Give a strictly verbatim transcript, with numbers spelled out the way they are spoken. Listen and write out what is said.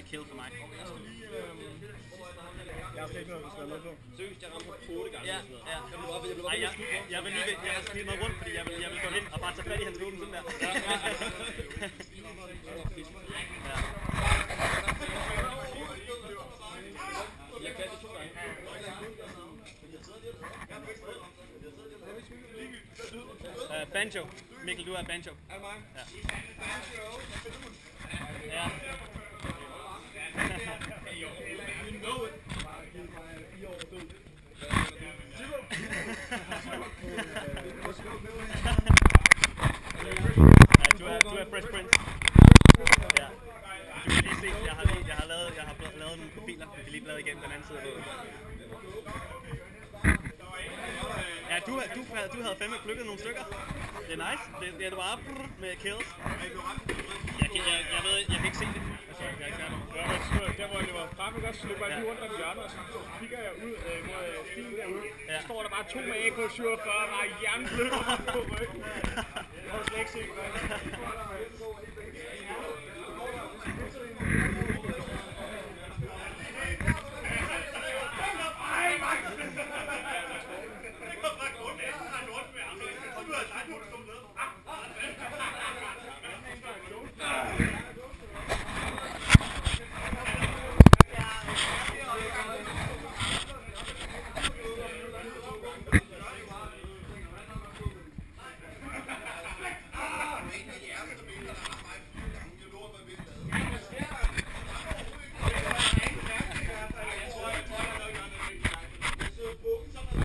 kill for mig. Jeg skal lige... Øh... Jeg har ikke noget, du skal have noget på. Seriøst, jeg rammer på otte gange. Ja, ja. Jeg vil bare, jeg vil bare Ej, jeg, jeg vil lige jeg vil skide mig rundt, fordi jeg vil, jeg vil gå hen og bare tage fat i hans våben sådan der. Ja, ja, ja. Jeg kan det to gange. Uh, Banjo. Mikkel, du er Banjo. Er det mig? Ja. Ja. You know it. Fire år død. Ja, du er, du er Fresh Prince. Ja. Du kan lige se, jeg har, lige, jeg har, lavet, jeg har lavet nogle profiler. Du kan lige bladre igennem den anden side af båden. Ja, du, du, du havde fandme plukket nogle stykker. Det er nice. Det, det er du bare med kills. Jeg, jeg, jeg, jeg ved, jeg kan ikke se det. Altså, jeg kan ikke gøre noget. Der hvor det var fremme, der slipper jeg lige rundt om hjørnet, og så kigger jeg ud øh, mod stilen derude. Ja. Så står der bare to med A K syvogfyrre, der er jernblød på ryggen. Jeg har slet ikke set det.